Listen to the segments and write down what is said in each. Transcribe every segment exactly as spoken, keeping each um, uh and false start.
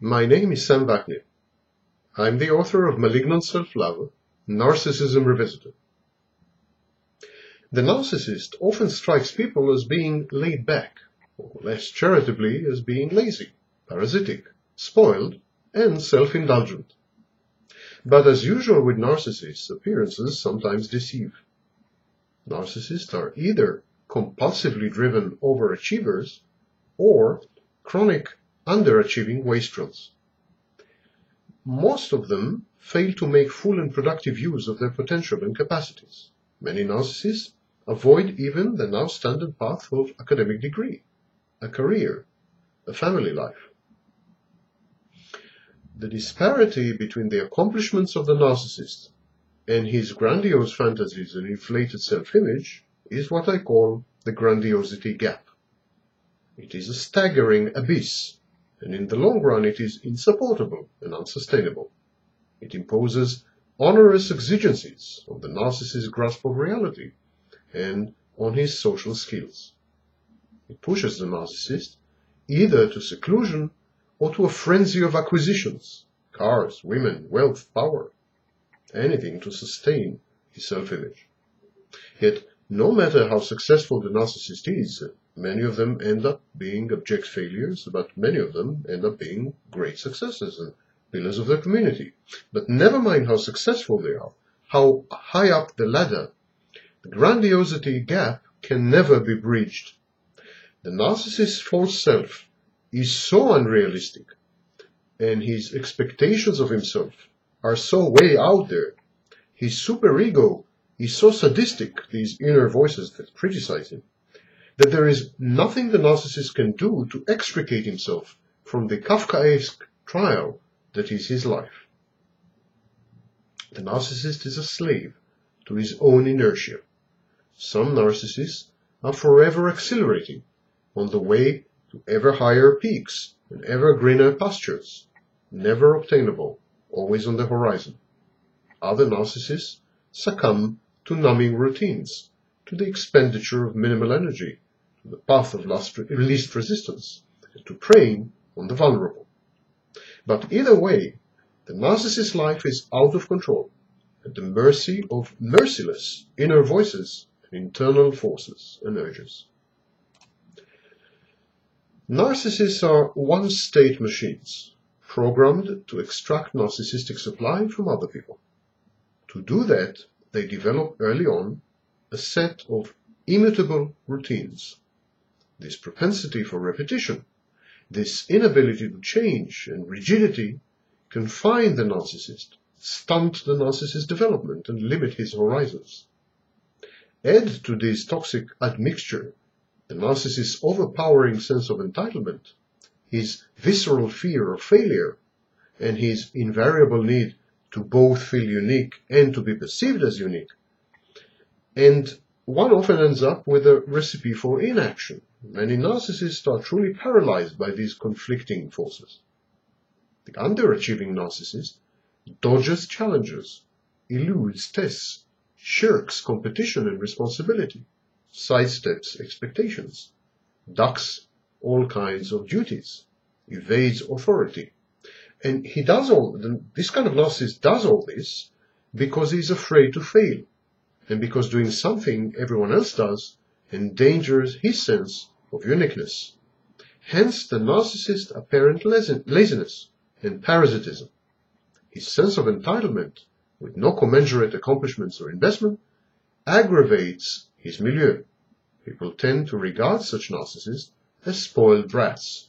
My name is Sam Wagner. I'm the author of Malignant Self-Love, Narcissism Revisited. The narcissist often strikes people as being laid back, or less charitably as being lazy, parasitic, spoiled, and self-indulgent. But as usual with narcissists, appearances sometimes deceive. Narcissists are either compulsively driven overachievers or chronic underachieving wastrels. Most of them fail to make full and productive use of their potential and capacities. Many narcissists avoid even the now standard path of academic degree, a career, a family life. The disparity between the accomplishments of the narcissist and his grandiose fantasies and inflated self-image is what I call the grandiosity gap. It is a staggering abyss, and in the long run it is insupportable and unsustainable. It imposes onerous exigencies on the narcissist's grasp of reality and on his social skills. It pushes the narcissist either to seclusion or to a frenzy of acquisitions, cars, women, wealth, power, anything to sustain his self-image. Yet, no matter how successful the narcissist is, many of them end up being abject failures, but many of them end up being great successes and pillars of their community. But never mind how successful they are, how high up the ladder, the grandiosity gap can never be bridged. The narcissist's false self is so unrealistic, and his expectations of himself are so way out there. His superego is so sadistic, these inner voices that criticize him, that there is nothing the narcissist can do to extricate himself from the Kafkaesque trial that is his life. The narcissist is a slave to his own inertia. Some narcissists are forever accelerating on the way to ever higher peaks and ever greener pastures, never obtainable, always on the horizon. Other narcissists succumb to numbing routines, to the expenditure of minimal energy, to the path of least resistance, and to preying on the vulnerable. But either way, the narcissist's life is out of control, at the mercy of merciless inner voices and internal forces and urges. Narcissists are one-state machines, programmed to extract narcissistic supply from other people. To do that, they develop early on a set of immutable routines. This propensity for repetition, this inability to change and rigidity confine the narcissist, stunt the narcissist's development and limit his horizons. Add to this toxic admixture the narcissist's overpowering sense of entitlement, his visceral fear of failure, and his invariable need to both feel unique and to be perceived as unique, and one often ends up with a recipe for inaction. Many narcissists are truly paralyzed by these conflicting forces. The underachieving narcissist dodges challenges, eludes tests, shirks competition and responsibility, sidesteps expectations, ducks all kinds of duties, evades authority. And he does all, this kind of narcissist does all this because he's afraid to fail, and because doing something everyone else does endangers his sense of uniqueness. Hence the narcissist's apparent laziness and parasitism. His sense of entitlement, with no commensurate accomplishments or investment, aggravates his milieu. People tend to regard such narcissists as spoiled brats.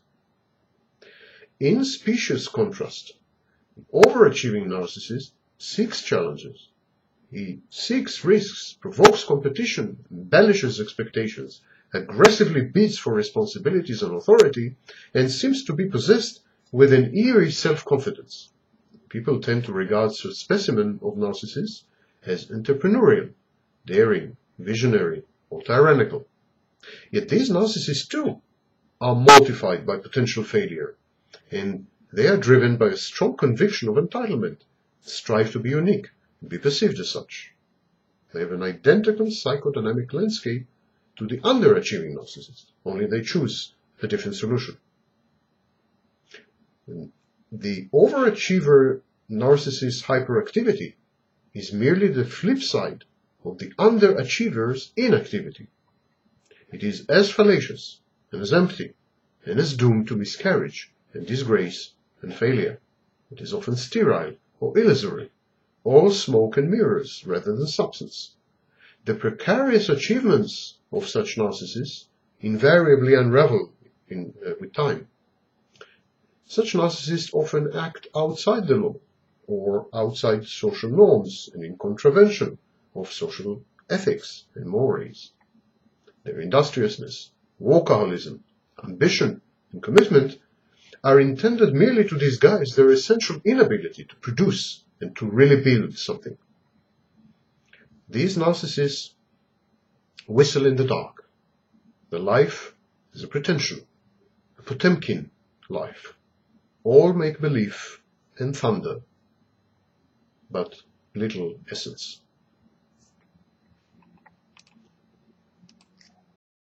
In specious contrast, the overachieving narcissist seeks challenges. He seeks risks, provokes competition, embellishes expectations, aggressively bids for responsibilities and authority, and seems to be possessed with an eerie self-confidence. People tend to regard such specimen of narcissists as entrepreneurial, daring, visionary, or tyrannical. Yet these narcissists too are mortified by potential failure, and they are driven by a strong conviction of entitlement, strive to be unique, and be perceived as such. They have an identical psychodynamic landscape to the underachieving narcissist, only they choose a different solution. And The overachiever narcissist's hyperactivity is merely the flip side of the underachiever's inactivity. It is as fallacious and as empty and as doomed to miscarriage and disgrace and failure. It is often sterile or illusory, all smoke and mirrors rather than substance. The precarious achievements of such narcissists invariably unravel in, uh, with time. Such narcissists often act outside the law or outside social norms and in contravention of social ethics and mores. Their industriousness, workaholism, ambition, and commitment are intended merely to disguise their essential inability to produce and to really build something. These narcissists whistle in the dark. Their life is a pretension, a Potemkin life. All make belief and thunder, but little essence.